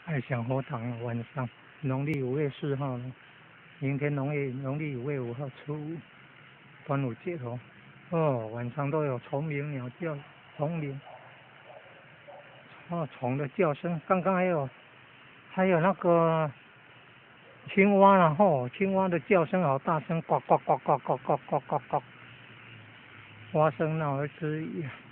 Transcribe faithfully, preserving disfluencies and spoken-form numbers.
爱享佛堂了，晚上，农历五月四号了，明天农历农历五月五号初五，端午节哦。哦，晚上都有虫鸣鸟叫，虫鸣，哦，虫的叫声，刚刚还有还有那个青蛙然后青蛙的叫声好大声，呱呱呱呱呱呱呱呱呱，蛙声闹而知语。